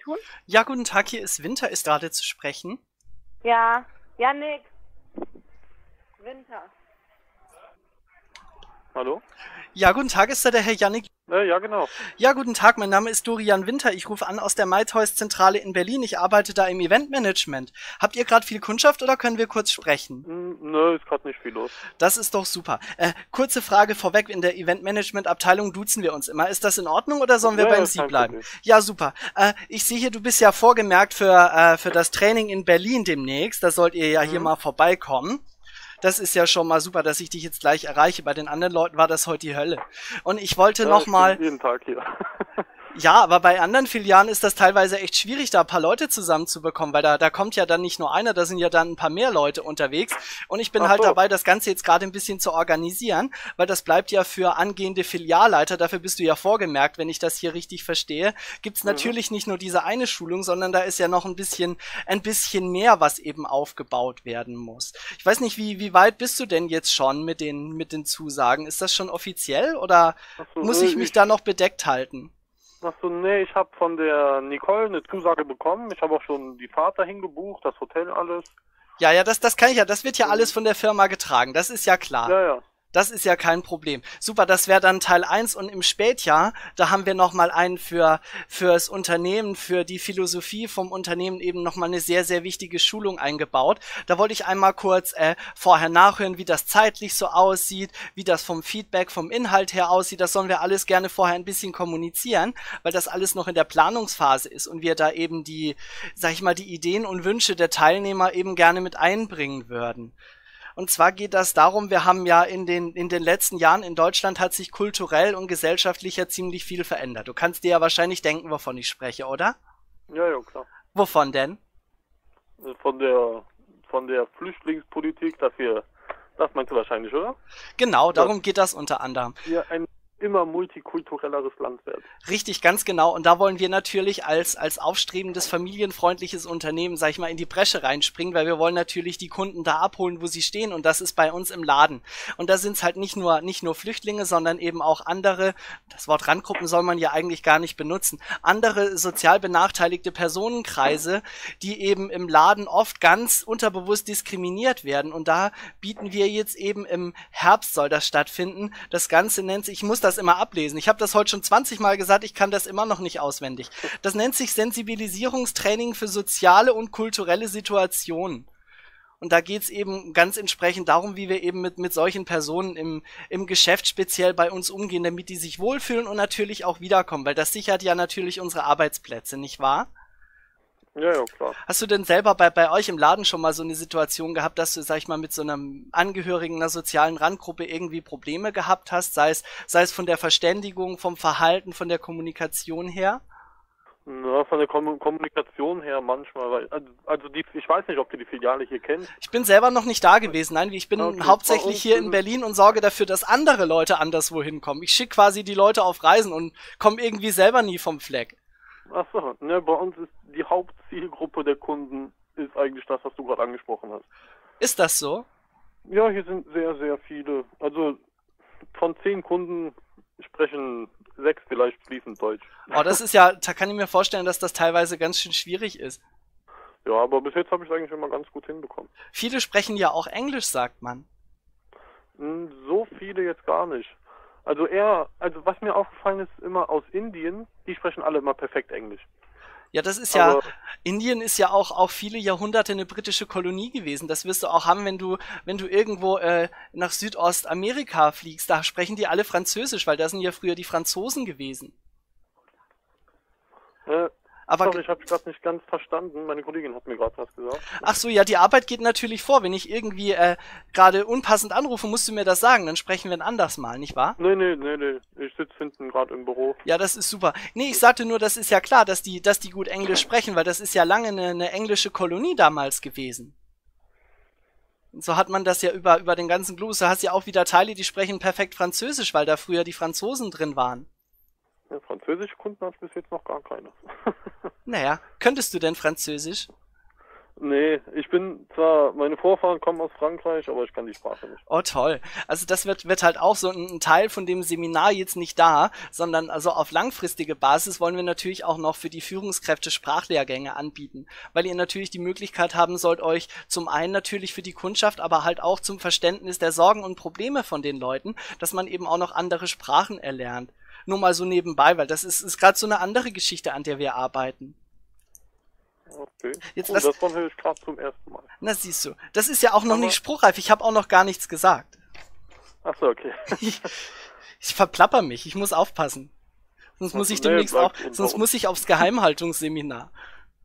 tun? Ja, guten Tag, hier ist Winter, ist gerade zu sprechen. Ja, Jannik. Winter. Hallo? Ja, guten Tag, ist da der Herr Jannik? Ja, genau. Ja, guten Tag, mein Name ist Dorian Winter. Ich rufe an aus der MyToys-Zentrale in Berlin. Ich arbeite da im Eventmanagement. Habt ihr gerade viel Kundschaft oder können wir kurz sprechen? Nö, ist gerade nicht viel los. Das ist doch super. Kurze Frage vorweg, in der Eventmanagement-Abteilung duzen wir uns immer. Ist das in Ordnung oder sollen wir beim Sie kein bleiben? Problem. Ja, super. Ich sehe hier, du bist ja vorgemerkt für das Training in Berlin demnächst. Da sollt ihr ja hier mal vorbeikommen. Das ist ja schon mal super, dass ich dich jetzt gleich erreiche. Bei den anderen Leuten war das heute die Hölle. Und ich wollte noch mal... Ich bin jeden Tag hier. Ja, aber bei anderen Filialen ist das teilweise echt schwierig, da ein paar Leute zusammenzubekommen, weil da kommt ja dann nicht nur einer, da sind ja dann ein paar mehr Leute unterwegs. Und ich bin halt dabei, das Ganze jetzt gerade ein bisschen zu organisieren, weil das bleibt ja für angehende Filialleiter, dafür bist du ja vorgemerkt, wenn ich das hier richtig verstehe, gibt's natürlich nicht nur diese eine Schulung, sondern da ist ja noch ein bisschen mehr, was eben aufgebaut werden muss. Ich weiß nicht, wie weit bist du denn jetzt schon mit den Zusagen? Ist das schon offiziell oder muss ich mich da noch bedeckt halten? Achso, nee, ich habe von der Nicole eine Zusage bekommen. Ich habe auch schon die Fahrt dahin gebucht, das Hotel, alles. Ja, das kann ich ja, das wird ja alles von der Firma getragen, das ist ja klar. Ja. Das ist ja kein Problem. Super, das wäre dann Teil 1 und im Spätjahr, da haben wir nochmal einen fürs Unternehmen, für die Philosophie vom Unternehmen eben nochmal eine sehr, sehr wichtige Schulung eingebaut. Da wollte ich einmal kurz vorher nachhören, wie das zeitlich so aussieht, wie das vom Feedback, vom Inhalt her aussieht. Das sollen wir alles gerne vorher ein bisschen kommunizieren, weil das alles noch in der Planungsphase ist und wir da eben die, sag ich mal, die Ideen und Wünsche der Teilnehmer eben gerne mit einbringen würden. Und zwar geht das darum, wir haben ja in den letzten Jahren in Deutschland hat sich kulturell und gesellschaftlich ja ziemlich viel verändert. Du kannst dir ja wahrscheinlich denken, wovon ich spreche, oder? Ja, klar. Wovon denn? Von der Flüchtlingspolitik, das meinst du wahrscheinlich, oder? Genau, darum geht das unter anderem. Ja, ein immer multikulturelleres Land wird. Richtig, ganz genau. Und da wollen wir natürlich als aufstrebendes, familienfreundliches Unternehmen, sag ich mal, in die Bresche reinspringen, weil wir wollen natürlich die Kunden da abholen, wo sie stehen. Und das ist bei uns im Laden. Und da sind es halt nicht nur Flüchtlinge, sondern eben auch andere, das Wort Randgruppen soll man ja eigentlich gar nicht benutzen, andere sozial benachteiligte Personenkreise, die eben im Laden oft ganz unterbewusst diskriminiert werden. Und da bieten wir jetzt eben im Herbst soll das stattfinden. Das Ganze nennt sich, ich muss das immer ablesen. Ich habe das heute schon 20 Mal gesagt, ich kann das immer noch nicht auswendig. Das nennt sich Sensibilisierungstraining für soziale und kulturelle Situationen. Und da geht's eben ganz entsprechend darum, wie wir eben mit solchen Personen im Geschäft speziell bei uns umgehen, damit die sich wohlfühlen und natürlich auch wiederkommen, weil das sichert ja natürlich unsere Arbeitsplätze, nicht wahr? Ja, klar. Hast du denn selber bei euch im Laden schon mal so eine Situation gehabt, dass du, sag ich mal, mit so einem Angehörigen einer sozialen Randgruppe irgendwie Probleme gehabt hast, sei es von der Verständigung, vom Verhalten, von der Kommunikation her? Na, von der Kommunikation her manchmal, weil, ich weiß nicht, ob du die Filiale hier kennst. Ich bin selber noch nicht da gewesen, nein, ich bin hauptsächlich hier in Berlin und sorge dafür, dass andere Leute anderswo hinkommen. Ich schicke quasi die Leute auf Reisen und komme irgendwie selber nie vom Fleck. Achso, ne, bei uns ist die Hauptzielgruppe der Kunden ist eigentlich das, was du gerade angesprochen hast. Ist das so? Ja, hier sind sehr, sehr viele. Also von 10 Kunden sprechen 6 vielleicht fließend Deutsch. Oh, das ist ja, da kann ich mir vorstellen, dass das teilweise ganz schön schwierig ist. Ja, aber bis jetzt habe ich es eigentlich immer ganz gut hinbekommen. Viele sprechen ja auch Englisch, sagt man. So viele jetzt gar nicht. Also was mir aufgefallen ist, immer aus Indien, die sprechen alle immer perfekt Englisch. Ja, das ist ja, Indien ist ja auch viele Jahrhunderte eine britische Kolonie gewesen. Das wirst du auch haben, wenn du irgendwo nach Südostamerika fliegst. Da sprechen die alle Französisch, weil da sind ja früher die Franzosen gewesen. Aber sorry, ich habe gerade nicht ganz verstanden. Meine Kollegin hat mir gerade was gesagt. Ach so, ja, die Arbeit geht natürlich vor. Wenn ich irgendwie gerade unpassend anrufe, musst du mir das sagen. Dann sprechen wir ein anderes Mal, nicht wahr? Nee. Ich sitze hinten gerade im Büro. Ja, das ist super. Nee, ich sagte nur, das ist ja klar, dass die gut Englisch sprechen, weil das ist ja lange eine englische Kolonie damals gewesen. Und so hat man das ja über den ganzen Globus. Du hast ja auch wieder Teile, die sprechen perfekt Französisch, weil da früher die Franzosen drin waren. Ja, französische Kunden habe ich bis jetzt noch gar keine. Naja, könntest du denn Französisch? Nee, ich bin zwar, meine Vorfahren kommen aus Frankreich, aber ich kann die Sprache nicht. Oh, toll. Also das wird halt auch so ein Teil von dem Seminar jetzt nicht da, sondern also auf langfristige Basis wollen wir natürlich auch noch für die Führungskräfte Sprachlehrgänge anbieten, weil ihr natürlich die Möglichkeit haben sollt, euch zum einen natürlich für die Kundschaft, aber halt auch zum Verständnis der Sorgen und Probleme von den Leuten, dass man eben auch noch andere Sprachen erlernt. Nur mal so nebenbei, weil das ist gerade so eine andere Geschichte, an der wir arbeiten. Okay. Jetzt Gut, lass- davon höre ich gerade zum ersten Mal. Na siehst du, das ist ja auch noch Aber- nicht spruchreif, ich habe auch noch gar nichts gesagt. Ach so, okay. Ich verplapper mich, ich muss aufpassen. Sonst muss ich Nee, demnächst bleibt auch, unter sonst uns. muss ich aufs Geheimhaltungsseminar.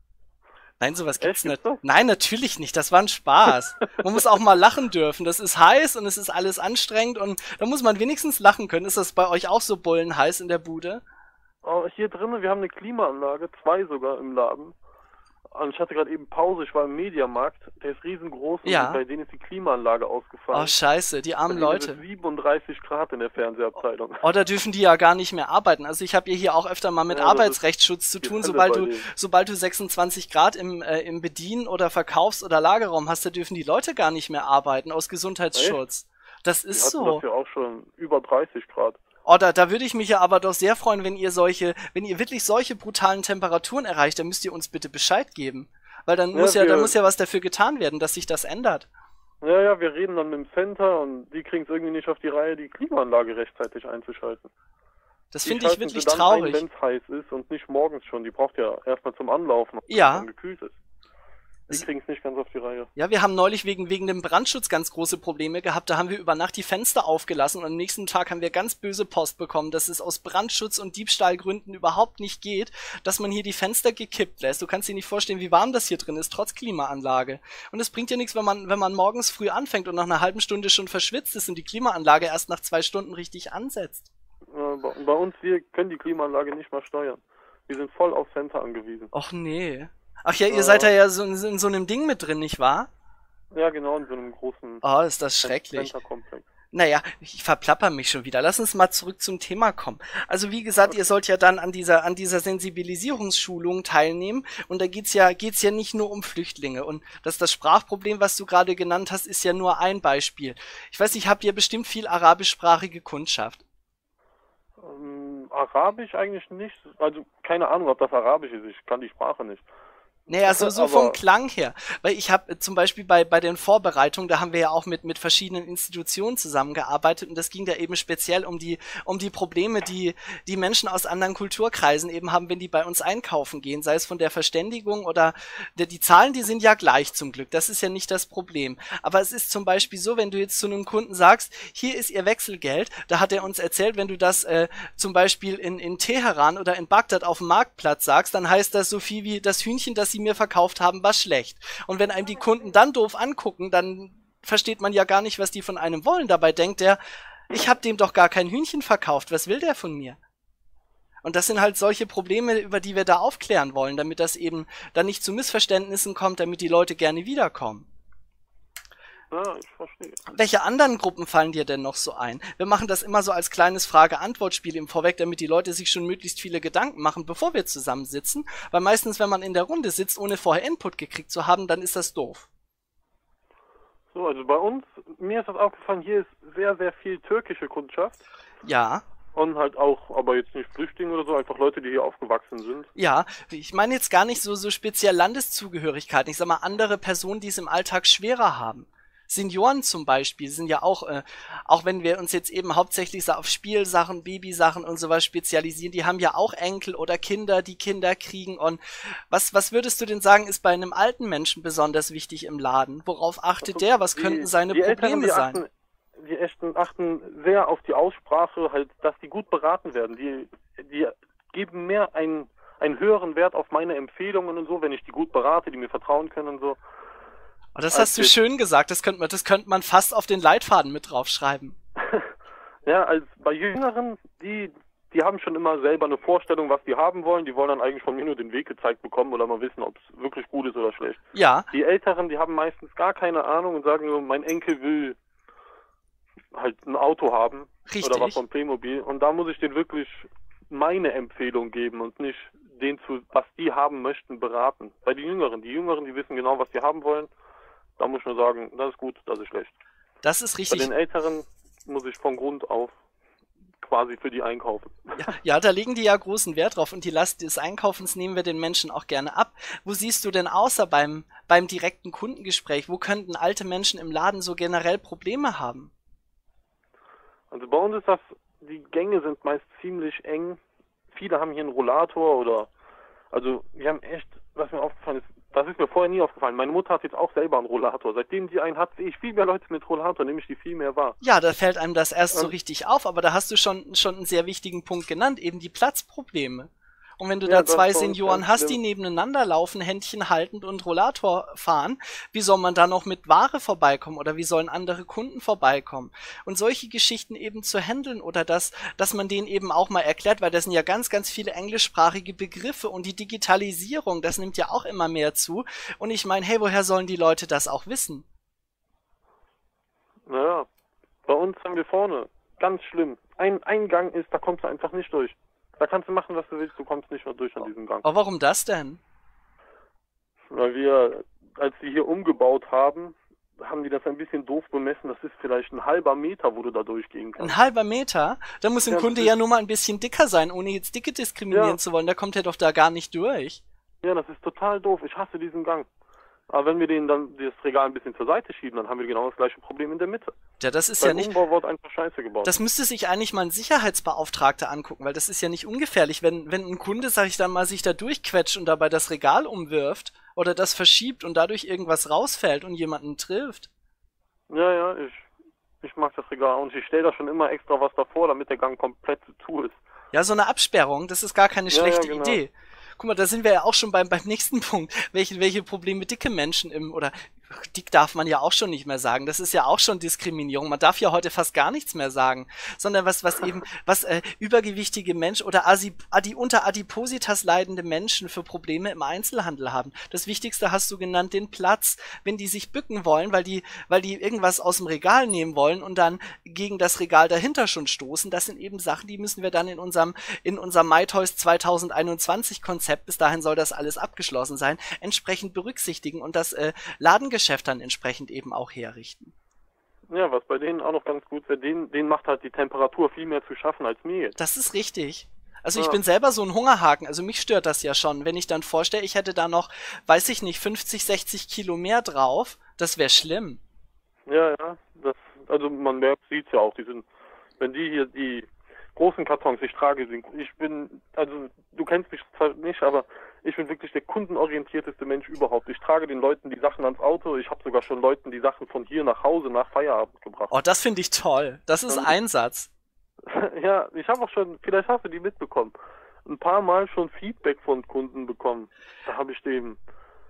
Nein, sowas gibt's Echt, nicht. gibt's das? Nein, natürlich nicht, das war ein Spaß. Man muss auch mal lachen dürfen, das ist heiß und es ist alles anstrengend und da muss man wenigstens lachen können. Ist das bei euch auch so bullenheiß in der Bude? Oh, hier drinnen, wir haben eine Klimaanlage, 2 sogar im Laden. Und ich hatte gerade eben Pause, ich war im Mediamarkt, der ist riesengroß und Ja. bei denen ist die Klimaanlage ausgefallen. Oh, scheiße, die armen Bei denen ist Leute. es 37 Grad in der Fernsehabteilung. Oh, da dürfen die ja gar nicht mehr arbeiten. Also ich habe hier auch öfter mal mit Ja, das ist Arbeitsrechtsschutz zu die tun. Hölle bei denen. Sobald du 26 Grad im Bedien- oder Verkaufs- oder Lagerraum hast, da dürfen die Leute gar nicht mehr arbeiten aus Gesundheitsschutz. Das Wir ist hatten so. das ja auch schon über 30 Grad. Oh, da würde ich mich ja aber doch sehr freuen, wenn ihr wirklich solche brutalen Temperaturen erreicht, dann müsst ihr uns bitte Bescheid geben. Weil dann Ja, muss ja was dafür getan werden, dass sich das ändert. Ja, wir reden dann mit dem Center und die kriegen es irgendwie nicht auf die Reihe, die Klimaanlage rechtzeitig einzuschalten. Das Die finde ich schalten wirklich sie dann traurig. wenn es heiß ist und nicht morgens schon. Die braucht ja erstmal zum Anlaufen, Ja. wenn es gekühlt ist. Die kriegen es nicht ganz auf die Reihe. Ja, wir haben neulich wegen dem Brandschutz ganz große Probleme gehabt. Da haben wir über Nacht die Fenster aufgelassen und am nächsten Tag haben wir ganz böse Post bekommen, dass es aus Brandschutz- und Diebstahlgründen überhaupt nicht geht, dass man hier die Fenster gekippt lässt. Du kannst dir nicht vorstellen, wie warm das hier drin ist, trotz Klimaanlage. Und es bringt ja nichts, wenn man morgens früh anfängt und nach einer halben Stunde schon verschwitzt ist und die Klimaanlage erst nach 2 Stunden richtig ansetzt. Bei uns, wir können die Klimaanlage nicht mal steuern. Wir sind voll aufs Center angewiesen. Och nee. Ach ja, ihr seid da ja so in so einem Ding mit drin, nicht wahr? Ja, genau, in so einem großen Oh, ist das schrecklich. Center-Komplex. Naja, ich verplapper mich schon wieder. Lass uns mal zurück zum Thema kommen. Also wie gesagt, ihr sollt ja dann an dieser Sensibilisierungsschulung teilnehmen und da geht's ja nicht nur um Flüchtlinge und das Sprachproblem, was du gerade genannt hast, ist ja nur ein Beispiel. Ich weiß nicht, habt ihr bestimmt viel arabischsprachige Kundschaft? Arabisch eigentlich nicht. Also keine Ahnung, ob das Arabisch ist. Ich kann die Sprache nicht. Naja, so Aber- vom Klang her. Weil ich habe zum Beispiel bei den Vorbereitungen, da haben wir ja auch mit verschiedenen Institutionen zusammengearbeitet und das ging da eben speziell um die Probleme, die Menschen aus anderen Kulturkreisen eben haben, wenn die bei uns einkaufen gehen, sei es von der Verständigung oder die Zahlen, die sind ja gleich zum Glück, das ist ja nicht das Problem. Aber es ist zum Beispiel so, wenn du jetzt zu einem Kunden sagst, hier ist ihr Wechselgeld, da hat er uns erzählt, wenn du das zum Beispiel in Teheran oder in Bagdad auf dem Marktplatz sagst, dann heißt das so viel wie das Hühnchen, das sie mir verkauft haben, war schlecht. Und wenn einem die Kunden dann doof angucken, dann versteht man ja gar nicht, was die von einem wollen. Dabei denkt er, ich habe dem doch gar kein Hühnchen verkauft, was will der von mir? Und das sind halt solche Probleme, über die wir da aufklären wollen, damit das eben dann nicht zu Missverständnissen kommt, damit die Leute gerne wiederkommen. Ja, ich verstehe. Welche anderen Gruppen fallen dir denn noch so ein? Wir machen das immer so als kleines Frage-Antwort-Spiel im Vorweg, damit die Leute sich schon möglichst viele Gedanken machen, bevor wir zusammensitzen. Weil meistens, wenn man in der Runde sitzt, ohne vorher Input gekriegt zu haben, dann ist das doof. So, also bei uns, mir ist das aufgefallen, hier ist sehr, sehr viel türkische Kundschaft. Ja. Und halt auch, aber jetzt nicht Flüchtlinge oder so, einfach Leute, die hier aufgewachsen sind. Ja, ich meine jetzt gar nicht so speziell Landeszugehörigkeiten. Ich sag mal, andere Personen, die es im Alltag schwerer haben. Senioren zum Beispiel sind ja auch wenn wir uns jetzt eben hauptsächlich so auf Spielsachen, Babysachen und sowas spezialisieren, die haben ja auch Enkel oder Kinder, die Kinder kriegen. Und was würdest du denn sagen, ist bei einem alten Menschen besonders wichtig im Laden? Worauf achtet der? Was könnten seine die Probleme Eltern, sein? Die achten sehr auf die Aussprache, halt, dass die gut beraten werden. Die geben mehr einen höheren Wert auf meine Empfehlungen und so, wenn ich die gut berate, die mir vertrauen können und so. Oh, das hast du schön gesagt. Das könnte man fast auf den Leitfaden mit draufschreiben. Ja, als bei Jüngeren, die haben schon immer selber eine Vorstellung, was die haben wollen. Die wollen dann eigentlich von mir nur den Weg gezeigt bekommen oder mal wissen, ob es wirklich gut ist oder schlecht. Ja. Die Älteren, die haben meistens gar keine Ahnung und sagen nur, mein Enkel will halt ein Auto haben. Richtig. Oder was von Playmobil. Und da muss ich denen wirklich meine Empfehlung geben und nicht was die haben möchten, beraten. Bei den Jüngeren, die wissen genau, was sie haben wollen. Da muss ich nur sagen, das ist gut, das ist schlecht. Das ist Bei richtig. den Älteren muss ich von Grund auf quasi für die einkaufen. Ja, da legen die ja großen Wert drauf und die Last des Einkaufens nehmen wir den Menschen auch gerne ab. Wo siehst du denn außer beim direkten Kundengespräch, wo könnten alte Menschen im Laden so generell Probleme haben? Also bei uns ist das, die Gänge sind meist ziemlich eng. Viele haben hier einen Rollator oder, also wir haben echt, was mir aufgefallen ist, das ist mir vorher nie aufgefallen. Meine Mutter hat jetzt auch selber einen Rollator. Seitdem die einen hat, sehe ich viel mehr Leute mit Rollator, nehme ich die viel mehr wahr. Ja, da fällt einem das erst so richtig auf, aber da hast du schon einen sehr wichtigen Punkt genannt, eben die Platzprobleme. Und wenn du Ja, da das zwei ist bei uns Senioren ganz hast, die schlimm. nebeneinander laufen, Händchen haltend und Rollator fahren, wie soll man da noch mit Ware vorbeikommen oder wie sollen andere Kunden vorbeikommen? Und solche Geschichten eben zu handeln oder dass man denen eben auch mal erklärt, weil das sind ja ganz, ganz viele englischsprachige Begriffe und die Digitalisierung, das nimmt ja auch immer mehr zu. Und ich meine, hey, woher sollen die Leute das auch wissen? Naja, bei uns haben wir vorne, ganz schlimm, ein Eingang ist, da kommst du einfach nicht durch. Da kannst du machen, was du willst, du kommst nicht mehr durch an diesem Gang. Aber warum das denn? Weil wir, als wir hier umgebaut haben, haben die das ein bisschen doof bemessen. Das ist vielleicht ein halber Meter, wo du da durchgehen kannst. Ein halber Meter? Da muss ein Ja, Kunde das ja ist- nur mal ein bisschen dicker sein, ohne jetzt Dicke diskriminieren Ja. zu wollen. Da kommt er doch da gar nicht durch. Ja, das ist total doof. Ich hasse diesen Gang. Aber wenn wir denen dann das Regal ein bisschen zur Seite schieben, dann haben wir genau das gleiche Problem in der Mitte. Ja, das ist ja Beim nicht. Umbau wird einfach Scheiße gebaut. Das müsste sich eigentlich mal ein Sicherheitsbeauftragter angucken, weil das ist ja nicht ungefährlich, wenn ein Kunde, sag ich dann mal, sich da durchquetscht und dabei das Regal umwirft oder das verschiebt und dadurch irgendwas rausfällt und jemanden trifft. Ja, ich mag das Regal und ich stelle da schon immer extra was davor, damit der Gang komplett zu ist. Ja, so eine Absperrung, das ist gar keine Ja, schlechte genau. Idee. Guck mal, da sind wir ja auch schon beim nächsten Punkt. Welche Probleme dicke Menschen oder dick darf man ja auch schon nicht mehr sagen. Das ist ja auch schon Diskriminierung. Man darf ja heute fast gar nichts mehr sagen, sondern was übergewichtige Menschen oder unter Adipositas leidende Menschen für Probleme im Einzelhandel haben. Das Wichtigste hast du genannt, den Platz. Wenn die sich bücken wollen, weil die irgendwas aus dem Regal nehmen wollen und dann gegen das Regal dahinter schon stoßen, das sind eben Sachen, die müssen wir dann in unserem MyToys 2021 Konzept, bis dahin soll das alles abgeschlossen sein, entsprechend berücksichtigen und das Ladengeschäft dann entsprechend eben auch herrichten. Ja, was bei denen auch noch ganz gut wäre, denen macht halt die Temperatur viel mehr zu schaffen als mir jetzt. Das ist richtig. Also ich Ja. bin selber so ein Hungerhaken, also mich stört das ja schon. Wenn ich dann vorstelle, ich hätte da noch, weiß ich nicht, 50, 60 Kilo mehr drauf, das wäre schlimm. Ja, also man merkt, sieht's ja auch, wenn die hier die großen Kartons, also du kennst mich zwar nicht, aber ich bin wirklich der kundenorientierteste Mensch überhaupt. Ich trage den Leuten die Sachen ans Auto, ich habe sogar schon Leuten die Sachen von hier nach Hause nach Feierabend gebracht. Oh, das finde ich toll. Das ist Einsatz. Ja, ich habe auch schon, vielleicht hast du die mitbekommen, ein paar Mal schon Feedback von Kunden bekommen. Da habe ich dem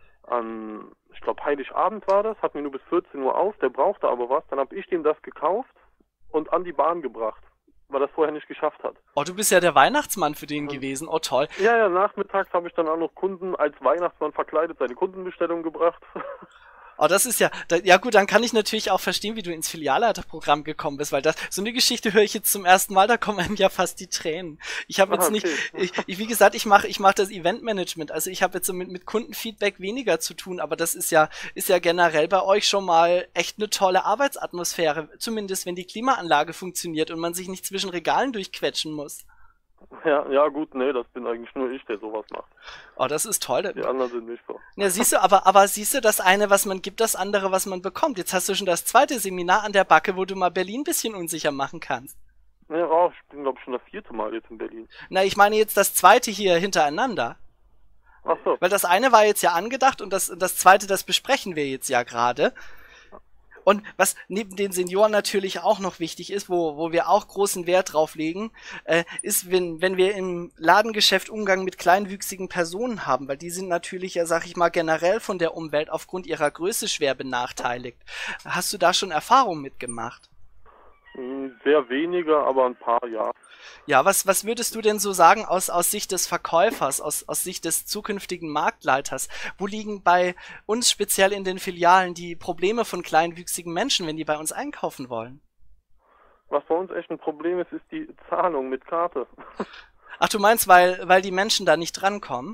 ich glaube Heiligabend war das, hat mir nur bis 14 Uhr auf, der brauchte aber was, dann habe ich dem das gekauft und an die Bahn gebracht, weil er das vorher nicht geschafft hat. Oh, du bist ja der Weihnachtsmann für den gewesen. Oh, toll. Ja, nachmittags habe ich dann auch noch Kunden als Weihnachtsmann verkleidet seine Kundenbestellung gebracht. Oh, das ist ja gut, dann kann ich natürlich auch verstehen, wie du ins Filialleiterprogramm gekommen bist, weil so eine Geschichte höre ich jetzt zum ersten Mal, da kommen einem ja fast die Tränen. Ich habe jetzt Okay. wie gesagt, ich mach das Eventmanagement, also ich habe jetzt so mit Kundenfeedback weniger zu tun, aber das ist ja generell bei euch schon mal echt eine tolle Arbeitsatmosphäre, zumindest wenn die Klimaanlage funktioniert und man sich nicht zwischen Regalen durchquetschen muss. Ja gut, nee, das bin eigentlich nur ich, der sowas macht. Oh, das ist toll. Die anderen sind nicht so. Ja, siehst du, aber siehst du, das eine, was man gibt, das andere, was man bekommt. Jetzt hast du schon das zweite Seminar an der Backe, wo du mal Berlin ein bisschen unsicher machen kannst. Ja, ich bin glaube ich schon das 4. Mal jetzt in Berlin. Na, ich meine jetzt das zweite hier hintereinander. Ach so. Weil das eine war jetzt ja angedacht und das zweite, das besprechen wir jetzt ja gerade. Und was neben den Senioren natürlich auch noch wichtig ist, wo wir auch großen Wert drauf legen, ist, wenn wir im Ladengeschäft Umgang mit kleinwüchsigen Personen haben, weil die sind natürlich ja, sag ich mal, generell von der Umwelt aufgrund ihrer Größe schwer benachteiligt. Hast du da schon Erfahrungen mitgemacht? Sehr weniger, aber ein paar, ja. Ja, was würdest du denn so sagen aus Sicht des Verkäufers, aus Sicht des zukünftigen Marktleiters? Wo liegen bei uns speziell in den Filialen die Probleme von kleinwüchsigen Menschen, wenn die bei uns einkaufen wollen? Was bei uns echt ein Problem ist die Zahlung mit Karte. Ach, du meinst, weil die Menschen da nicht drankommen?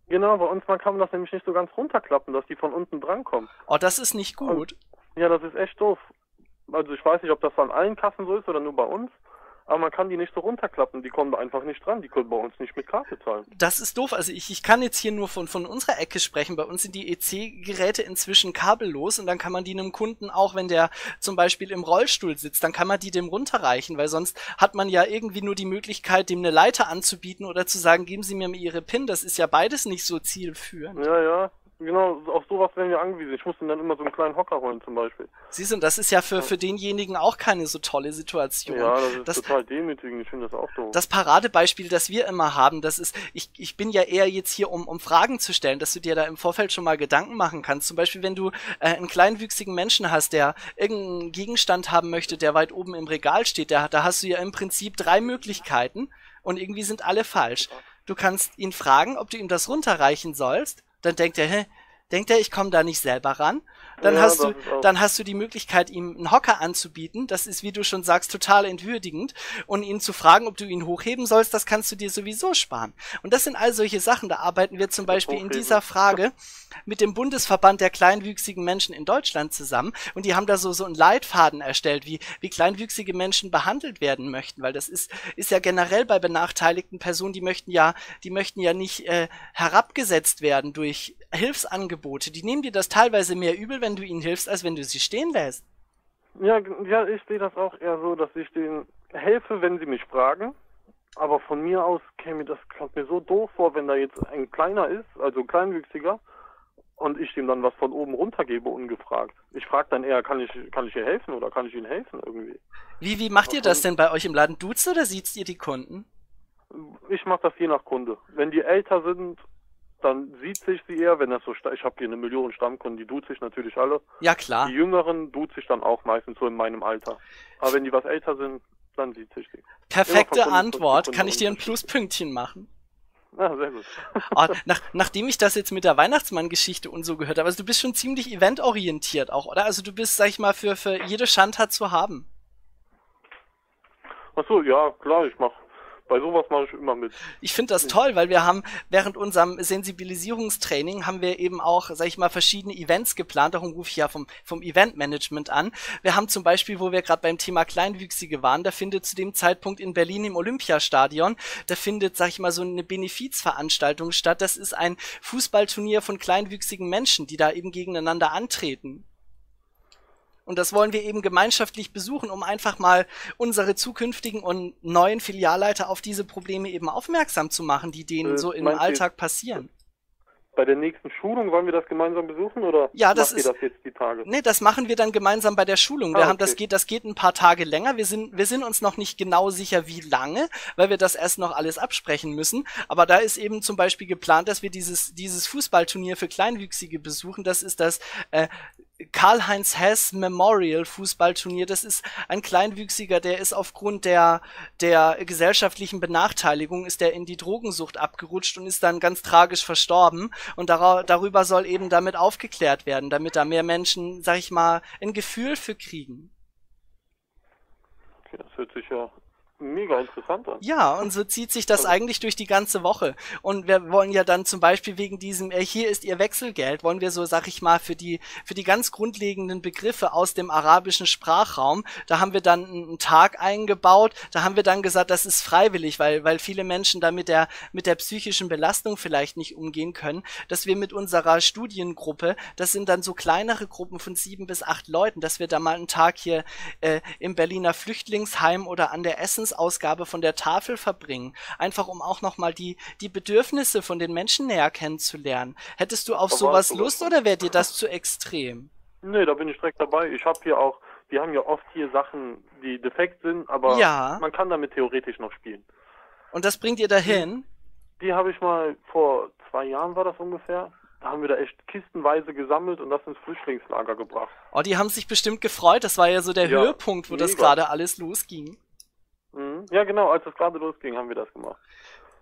Genau, bei uns kann man das nämlich nicht so ganz runterklappen, dass die von unten drankommen. Oh, das ist nicht gut. Ja, das ist echt doof. Also ich weiß nicht, ob das an allen Kassen so ist oder nur bei uns, aber man kann die nicht so runterklappen, die kommen da einfach nicht dran, die können bei uns nicht mit Karte zahlen. Das ist doof. Also ich kann jetzt hier nur von unserer Ecke sprechen. Bei uns sind die EC-Geräte inzwischen kabellos und dann kann man die einem Kunden auch, wenn der zum Beispiel im Rollstuhl sitzt, dann kann man die dem runterreichen, weil sonst hat man ja irgendwie nur die Möglichkeit, dem eine Leiter anzubieten oder zu sagen, geben Sie mir mal Ihre PIN. Das ist ja beides nicht so zielführend. Ja, genau, auf sowas werden wir angewiesen. Ich muss dann immer so einen kleinen Hocker holen zum Beispiel. Siehst du, das ist ja für denjenigen auch keine so tolle Situation. Ja, das ist total demütigend. Ich finde das auch doof. Das Paradebeispiel, das wir immer haben, das ist, ich bin ja eher jetzt hier, um Fragen zu stellen, dass du dir da im Vorfeld schon mal Gedanken machen kannst. Zum Beispiel, wenn du einen kleinwüchsigen Menschen hast, der irgendeinen Gegenstand haben möchte, der weit oben im Regal steht, da hast du ja im Prinzip 3 Möglichkeiten und irgendwie sind alle falsch. Du kannst ihn fragen, ob du ihm das runterreichen sollst. Dann denkt er, ich komme da nicht selber ran. Dann hast du die Möglichkeit, ihm einen Hocker anzubieten. Das ist, wie du schon sagst, total entwürdigend. Und ihn zu fragen, ob du ihn hochheben sollst, das kannst du dir sowieso sparen. Und das sind all solche Sachen. Da arbeiten wir zum Beispiel in dieser Frage mit dem Bundesverband der kleinwüchsigen Menschen in Deutschland zusammen. Und die haben da so einen Leitfaden erstellt, wie kleinwüchsige Menschen behandelt werden möchten. Weil das ist ja generell bei benachteiligten Personen, die möchten ja nicht herabgesetzt werden durch Hilfsangebote. Die nehmen dir das teilweise mehr übel, wenn du ihnen hilfst, als wenn du sie stehen lässt. Ja, ich sehe das auch eher so, dass ich denen helfe, wenn sie mich fragen. Aber von mir aus kommt mir so doof vor, wenn da jetzt ein Kleiner ist, also ein Kleinwüchsiger, und ich ihm dann was von oben runtergebe, ungefragt. Ich frage dann eher, kann ich ihr helfen oder kann ich ihnen helfen irgendwie? Wie macht ihr das denn bei euch im Laden? Duzt oder siezt ihr die Kunden? Ich mache das je nach Kunde. Wenn die älter sind, dann sieht sich sie eher, wenn das so, ich habe hier 1 Million Stammkunden, die duzt sich natürlich alle. Ja, klar. Die Jüngeren duzt sich dann auch meistens so in meinem Alter. Aber wenn die was älter sind, dann sieht sich die. Perfekte Antwort. Kann ich dir ein Pluspünktchen machen? Ja, sehr gut. Oh, nachdem ich das jetzt mit der Weihnachtsmann-Geschichte und so gehört habe, also du bist schon ziemlich eventorientiert auch, oder? Also du bist, sag ich mal, für jede Schandtat zu haben. Ach so, ja, klar, bei sowas mache ich immer mit. Ich finde das toll, weil wir haben während unserem Sensibilisierungstraining haben wir eben auch, sag ich mal, verschiedene Events geplant. Darum rufe ich ja vom Eventmanagement an. Wir haben zum Beispiel, wo wir gerade beim Thema Kleinwüchsige waren, da findet zu dem Zeitpunkt in Berlin im Olympiastadion, da findet, sag ich mal, so eine Benefizveranstaltung statt. Das ist ein Fußballturnier von kleinwüchsigen Menschen, die da eben gegeneinander antreten. Und das wollen wir eben gemeinschaftlich besuchen, um einfach mal unsere zukünftigen und neuen Filialleiter auf diese Probleme eben aufmerksam zu machen, die denen so im Alltag passieren. Bei der nächsten Schulung wollen wir das gemeinsam besuchen oder ja, macht ihr das jetzt die Tage? Nee, das machen wir dann gemeinsam bei der Schulung. Das geht ein paar Tage länger. Wir sind uns noch nicht genau sicher, wie lange, weil wir das erst noch alles absprechen müssen. Aber da ist eben zum Beispiel geplant, dass wir dieses Fußballturnier für Kleinwüchsige besuchen. Das ist das Karl-Heinz Hess Memorial Fußballturnier. Das ist ein Kleinwüchsiger, der ist aufgrund der gesellschaftlichen Benachteiligung ist der in die Drogensucht abgerutscht und ist dann ganz tragisch verstorben. Und darüber soll eben damit aufgeklärt werden, damit da mehr Menschen, sag ich mal, ein Gefühl für kriegen. Okay, das hört sich ja mega interessant an. Ja, und so zieht sich das eigentlich durch die ganze Woche. Und wir wollen ja dann zum Beispiel wegen diesem, hier ist Ihr Wechselgeld, wollen wir so, sag ich mal, für die ganz grundlegenden Begriffe aus dem arabischen Sprachraum, da haben wir dann einen Tag eingebaut, da haben wir dann gesagt, das ist freiwillig, weil viele Menschen da mit der psychischen Belastung vielleicht nicht umgehen können, dass wir mit unserer Studiengruppe, das sind dann so kleinere Gruppen von 7 bis 8 Leuten, dass wir da mal einen Tag hier im Berliner Flüchtlingsheim oder an der Ausgabe von der Tafel verbringen, einfach um auch nochmal die Bedürfnisse von den Menschen näher kennenzulernen. Hättest du auf sowas Lust oder wäre dir das zu extrem? Nee, da bin ich direkt dabei. Wir haben ja oft hier Sachen, die defekt sind, aber man kann damit theoretisch noch spielen. Und das bringt ihr dahin? Die habe ich mal vor 2 Jahren war das ungefähr. Da haben wir da echt kistenweise gesammelt und das ins Flüchtlingslager gebracht. Oh, die haben sich bestimmt gefreut. Das war ja so der Höhepunkt, wo das gerade alles losging. Ja, genau, als es gerade losging, haben wir das gemacht.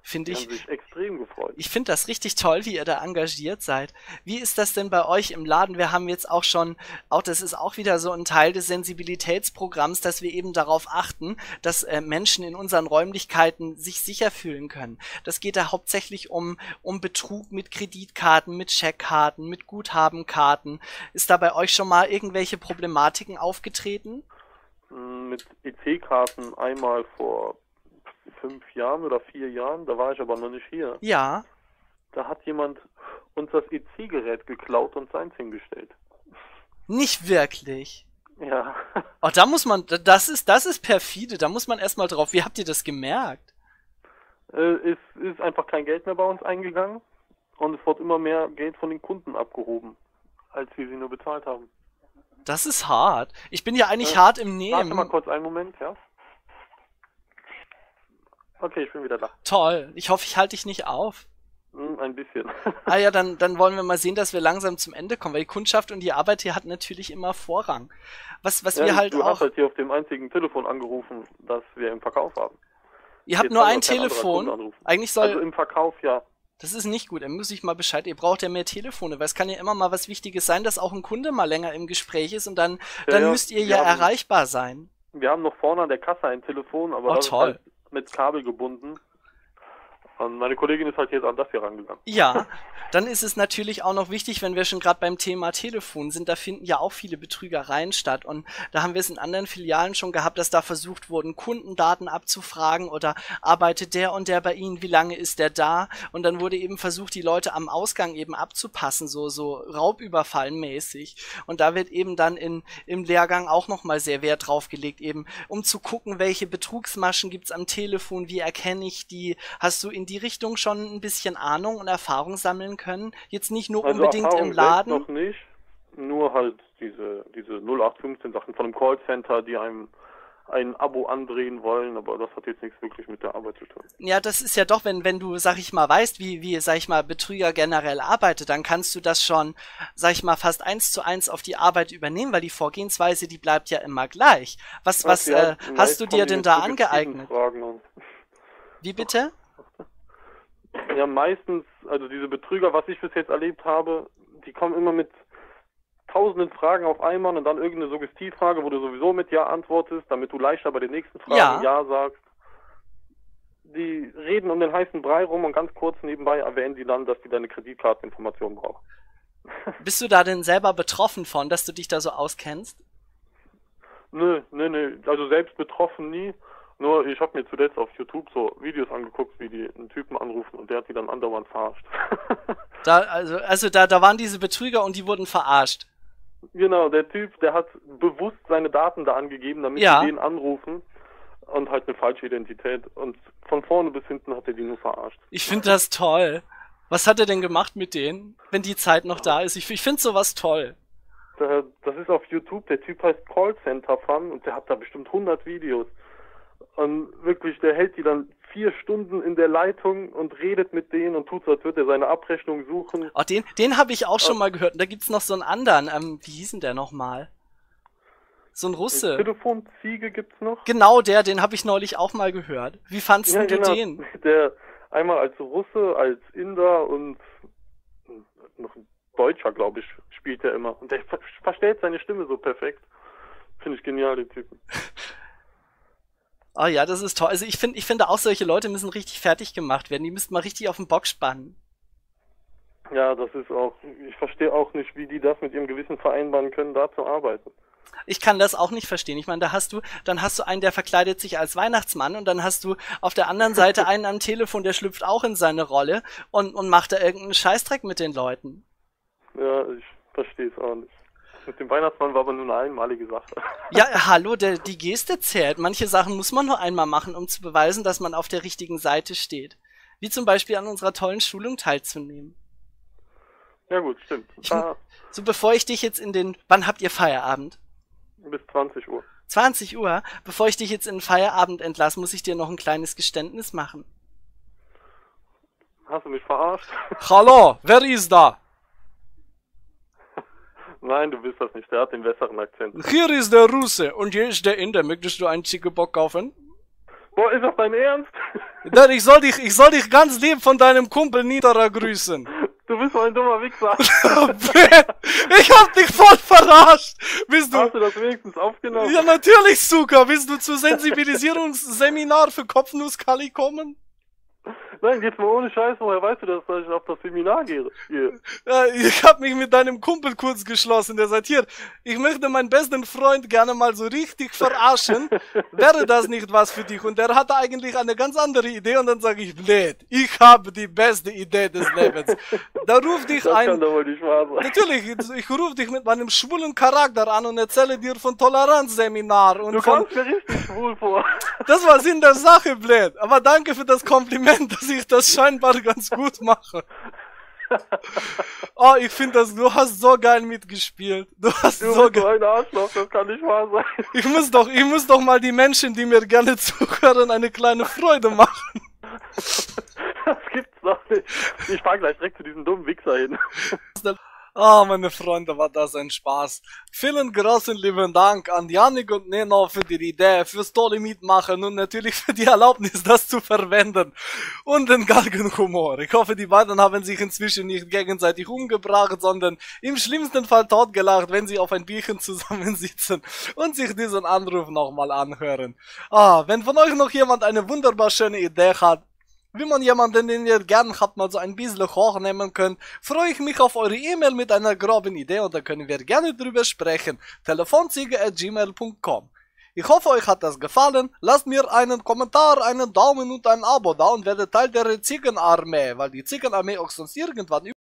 Finde Die ich. haben sich extrem gefreut. Ich finde das richtig toll, wie ihr da engagiert seid. Wie ist das denn bei euch im Laden? Wir haben jetzt auch schon, auch das ist auch wieder so ein Teil des Sensibilitätsprogramms, dass wir eben darauf achten, dass Menschen in unseren Räumlichkeiten sich sicher fühlen können. Das geht da hauptsächlich um Betrug mit Kreditkarten, mit Scheckkarten, mit Guthabenkarten. Ist da bei euch schon mal irgendwelche Problematiken aufgetreten? Mit EC-Karten einmal vor 5 Jahren oder 4 Jahren, da war ich aber noch nicht hier. Ja. Da hat jemand uns das EC-Gerät geklaut und seins hingestellt. Nicht wirklich. Ja. Oh, da muss man, das ist perfide, da muss man erstmal drauf. Wie habt ihr das gemerkt? Es ist einfach kein Geld mehr bei uns eingegangen und es wird immer mehr Geld von den Kunden abgehoben, als wir sie nur bezahlt haben. Das ist hart. Ich bin ja eigentlich hart im Warte mal Nehmen. kurz einen Moment, ja? Okay, ich bin wieder da. Toll. Ich hoffe, ich halte dich nicht auf. Ein bisschen. Ah ja, dann wollen wir mal sehen, dass wir langsam zum Ende kommen, weil die Kundschaft und die Arbeit hier hat natürlich immer Vorrang. Was Ja, wir halt du hast auch... halt hier auf dem einzigen Telefon angerufen, das wir im Verkauf haben. Ihr habt Jetzt nur kann ein doch kein anderer Kunde Telefon. anrufen. Eigentlich soll... Also im Verkauf, ja. Das ist nicht gut, dann muss ich mal Bescheid. Ihr braucht ja mehr Telefone, weil es kann ja immer mal was Wichtiges sein, dass auch ein Kunde mal länger im Gespräch ist und dann Ja, müsst ihr wir ja haben- erreichbar sein. Wir haben noch vorne an der Kasse ein Telefon, aber Oh, das toll. ist halt mit Kabel gebunden. Und meine Kollegin ist halt jetzt an das hier rangegangen. Ja, dann ist es natürlich auch noch wichtig, wenn wir schon gerade beim Thema Telefon sind, da finden ja auch viele Betrügereien statt und da haben wir es in anderen Filialen schon gehabt, dass da versucht wurden, Kundendaten abzufragen oder arbeitet der und der bei Ihnen, wie lange ist der da? Und dann wurde eben versucht, die Leute am Ausgang eben abzupassen, so Raubüberfallmäßig. Und da wird eben dann im Lehrgang auch nochmal sehr Wert drauf gelegt, eben um zu gucken, welche Betrugsmaschen gibt's am Telefon, wie erkenne ich die? Hast du in die Richtung schon ein bisschen Ahnung und Erfahrung sammeln können? Jetzt nicht nur Also unbedingt Erfahrung im Laden. selbst noch nicht, nur halt diese 0815 Sachen von einem Callcenter, die einem ein Abo andrehen wollen, aber das hat jetzt nichts wirklich mit der Arbeit zu tun. Ja, das ist ja doch, wenn du, sag ich mal, weißt, wie, sag ich mal, Betrüger generell arbeitet, dann kannst du das schon, sag ich mal, fast 1:1 auf die Arbeit übernehmen, weil die Vorgehensweise, die bleibt ja immer gleich. Was Ja, hast meist du kommen dir die denn mit da suggestiven angeeignet? Fragen und Wie bitte? ja, meistens, also diese Betrüger, was ich bis jetzt erlebt habe, die kommen immer mit tausenden Fragen auf einmal und dann irgendeine Suggestivfrage, wo du sowieso mit Ja antwortest, damit du leichter bei den nächsten Fragen Ja sagst. Die reden um den heißen Brei rum und ganz kurz nebenbei erwähnen die dann, dass die deine Kreditkarteninformationen brauchen. Bist du da denn selber betroffen von, dass du dich da so auskennst? Nö, also selbst betroffen nie. Nur ich habe mir zuletzt auf YouTube so Videos angeguckt, wie die einen Typen anrufen und der hat die dann andauernd verarscht. Da waren diese Betrüger und die wurden verarscht. Genau, der Typ, der hat bewusst seine Daten da angegeben, damit Ja. die den anrufen und halt eine falsche Identität. Und von vorne bis hinten hat er die nur verarscht. Ich finde das toll. Was hat er denn gemacht mit denen, wenn die Zeit noch da ist? Ich finde sowas toll. Das ist auf YouTube, der Typ heißt Callcenter Fun und der hat da bestimmt 100 Videos. Und wirklich, der hält die dann 4 Stunden in der Leitung und redet mit denen und tut so, als würde er seine Abrechnung suchen. Oh, den habe ich auch schon mal gehört. Und da gibt's noch so einen anderen. Wie hieß denn der nochmal? So ein Russe. Telefonziege gibt's noch. Genau den habe ich neulich auch mal gehört. Wie fandst du den? Der einmal als Russe, als Inder und noch ein Deutscher, glaube ich, spielt er immer. Und der verstellt seine Stimme so perfekt. Finde ich genial, den Typen. Oh ja, das ist toll. Also ich finde auch, solche Leute müssen richtig fertig gemacht werden. Die müssten mal richtig auf den Bock spannen. Ja, das ist auch, ich verstehe auch nicht, wie die das mit ihrem Gewissen vereinbaren können, da zu arbeiten. Ich kann das auch nicht verstehen. Ich meine, dann hast du einen, der verkleidet sich als Weihnachtsmann und dann hast du auf der anderen Seite einen am Telefon, der schlüpft auch in seine Rolle und macht da irgendeinen Scheißdreck mit den Leuten. Ja, ich verstehe es auch nicht. Mit dem Weihnachtsmann war aber nur eine einmalige Sache. Ja, hallo, die Geste zählt. Manche Sachen muss man nur einmal machen, um zu beweisen, dass man auf der richtigen Seite steht. Wie zum Beispiel an unserer tollen Schulung teilzunehmen. Ja gut, stimmt. So, bevor ich dich jetzt wann habt ihr Feierabend? Bis 20 Uhr. 20 Uhr? Bevor ich dich jetzt in den Feierabend entlasse, muss ich dir noch ein kleines Geständnis machen. Hast du mich verarscht? Hallo, wer ist da? Nein, du bist das nicht. Der hat den besseren Akzent. Hier ist der Russe und hier ist der Inder. Möchtest du einen Ziegelbock kaufen? Boah, ist das dein Ernst? Ich soll dich ganz lieb von deinem Kumpel Niederer grüßen. Du bist so ein dummer Wichser. Ich hab dich voll verarscht. Bist du? Hast du das wenigstens aufgenommen? Ja, natürlich, Zucker. Willst du zu Sensibilisierungsseminar für Kopfnusskali kommen? Nein, jetzt mal ohne Scheiß, woher weißt du, dass ich auf das Seminar gehe? Ich hab mich mit deinem Kumpel kurz geschlossen, der sagt, hier, ich möchte meinen besten Freund gerne mal so richtig verarschen. Wäre das nicht was für dich? Und der hatte eigentlich eine ganz andere Idee und dann sage ich, blöd, ich habe die beste Idee des Lebens. Da ruf dich Das ein. kann doch wohl nicht wahr sein. Natürlich, ich rufe dich mit meinem schwulen Charakter an und erzähle dir von Toleranzseminar und Du von... kommst mir richtig schwul vor. Das war Sinn der Sache, blöd. Aber danke für das Kompliment, dass ich das scheinbar ganz gut mache. Oh, ich finde das, du hast so geil mitgespielt. Du hast Du so bist so geil. ein Arschloch, das kann nicht wahr sein. Ich muss doch mal die Menschen, die mir gerne zuhören, eine kleine Freude machen. Das gibt's doch nicht. Ich fahr gleich direkt zu diesem dummen Wichser hin. Ah, meine Freunde, war das ein Spaß. Vielen großen lieben Dank an Yannick und Neno für die Idee, fürs tolle Mitmachen und natürlich für die Erlaubnis, das zu verwenden. Und den Galgenhumor. Ich hoffe, die beiden haben sich inzwischen nicht gegenseitig umgebracht, sondern im schlimmsten Fall totgelacht, wenn sie auf ein Bierchen zusammensitzen und sich diesen Anruf nochmal anhören. Ah, wenn von euch noch jemand eine wunderbar schöne Idee hat, wie man jemanden, den ihr gern habt, mal so ein bisschen hochnehmen könnt, freue ich mich auf eure E-Mail mit einer groben Idee und da können wir gerne drüber sprechen. telefonziege@gmail.com. Ich hoffe, euch hat das gefallen. Lasst mir einen Kommentar, einen Daumen und ein Abo da und werdet Teil der Ziegenarmee, weil die Ziegenarmee auch sonst irgendwann